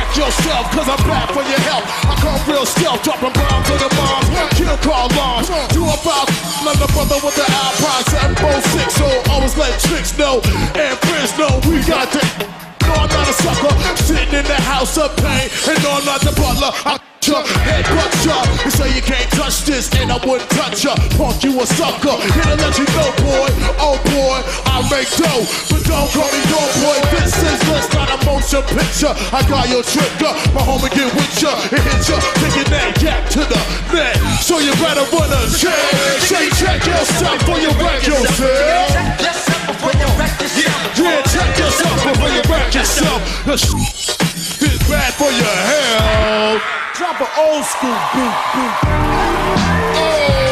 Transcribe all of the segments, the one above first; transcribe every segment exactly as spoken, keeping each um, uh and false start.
check yourself, cause I'm bad for your health. I come real stealth, dropping bombs on the bombs. Kill car alarms. Do about another brother with the Alpine seven four six. So always let tricks know and friends know we got the. No, I'm not a sucker, sitting in the house of pain. And no, I'm not the butler. I ya, headbutt ya. You say you can't touch this, and I wouldn't touch ya. Punk, you a sucker. Here to let you know, boy. Oh boy, I make dough, but don't call me dope boy. This is just not a motion picture. I got your trigger, my homie get with ya. It hit ya, taking that gap to the neck. So you better run a check. Say check yourself before you wreck yourself. Check yourself before you wreck yourself. Yeah, check yourself before you wreck yourself. It's bad for your health. Drop an old school beat, beat. Oh,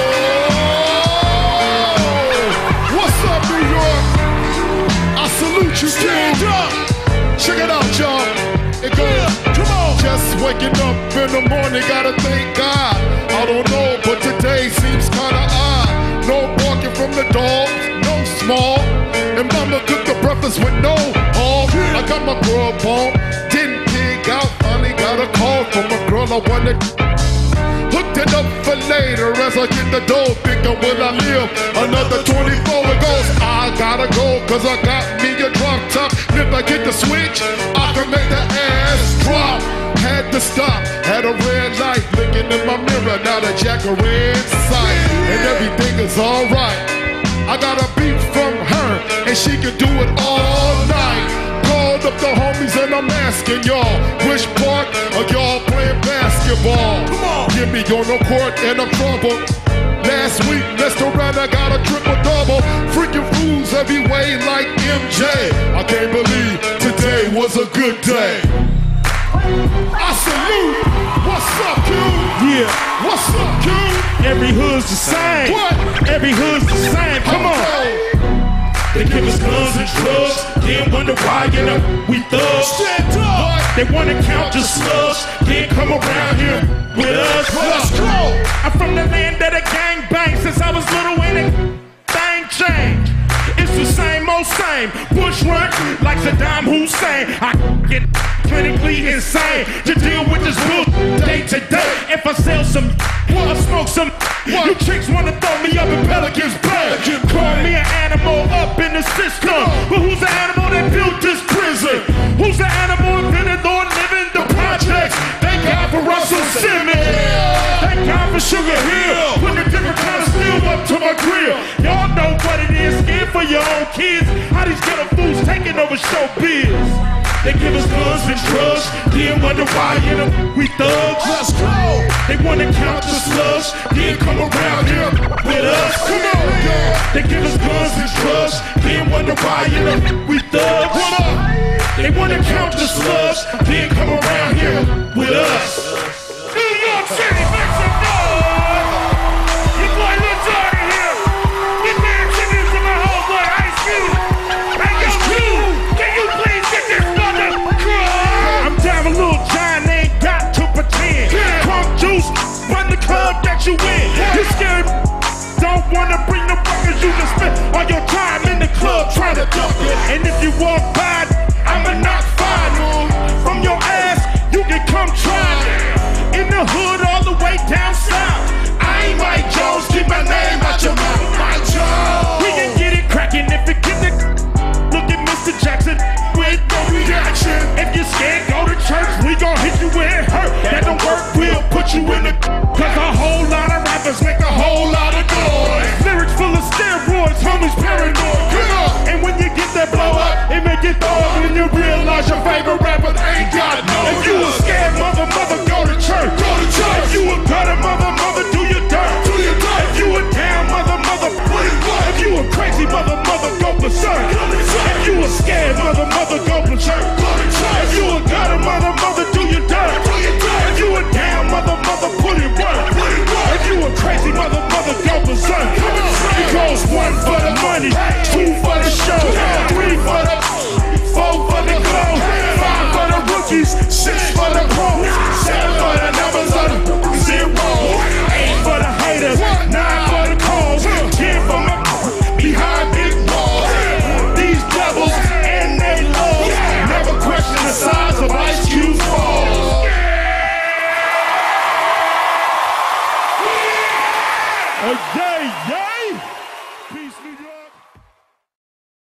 what's up, New York? I salute you, stand up. Check it out, y'all. It goes, come on. Just waking up in the morning, gotta thank God. I don't know, but today seems kinda odd. No barking from the dogs, no small. And mama cooked the breakfast with no hog. I got my grub on, didn't dig out. Finally got a call from a girl I wanted. Hooked it up for later as I get the dough. Thinking will I live another twenty-four? It goes, I gotta go, cause I got me a drop top. And if I get the switch, I can make the ass drop. Had to stop, had a red light. Looking in my mirror, now the jack a red sight. And everything is alright. I got a beat from her, and she can do it all night. Called up the homies and I'm asking y'all, which part of y'all playing basketball? Come on, get me on the court and I'm trouble. Last week, Mister Rana got a triple-double. Freaking fools every way like M J. I can't believe today was a good day. I salute. What's up, Q? Yeah. What's up, Q? Every hood's the same. What? Every hood's the same. Come on. They give us guns and drugs, then wonder why, you know, we thugs. Stand up. They wanna count the slugs, then come around here with us. Let's go. I'm from the land of the gang bang. Since I was little and it thing changed. It's the same old same. Bush run like Saddam Hussein. I get clinically insane to deal with this bull day to day. If I sell some, or smoke some, what? You chicks wanna throw me up in Pelican's Bay. Call me an animal up in the system. But who's the animal that built this prison? Who's the animal invented or living the projects? Thank God for Russell Simmons. Thank God for Sugar Hill. Put a different kind of steel up to my grill. Y'all know what it is, scared for your own kids. How these ghetto fools taking over showbiz. They give us guns and drugs, then wonder why, you know, we thugs. Let's go. They wanna count the slugs, then come around here with us. Come on. They give us guns and drugs, then wonder why, you know, we thugs. What up? They wanna count the slugs, then come around here with us. New York City, make some noise! Your boy Lil Jon here. Get there and tribute to my homeboy Ice Cube. Hey, yo, Q, can you please get this mother crunk? I'm down with Lil Jon, ain't got to pretend. Crunk juice, run the club that you in. You scared, don't wanna bring the records, you can spend all your time in the club trying to dump it. And if you walk by, I'ma knock five from your ass, you can come try. In the hood all the way down south. I ain't Mike Jones, keep my name out your mouth. Mike Jones. We can get it crackin' if it get the. Look at Mister Jackson with no reaction. If you're scared, go to church, we gon' hit you where it hurt. That don't work, we'll put you in the. Cause a whole lot of rappers make a whole lot of noise. Lyrics full of steroids, homies paranoid. Come on. And when you get that blow up, it make it Oh, yeah, yeah.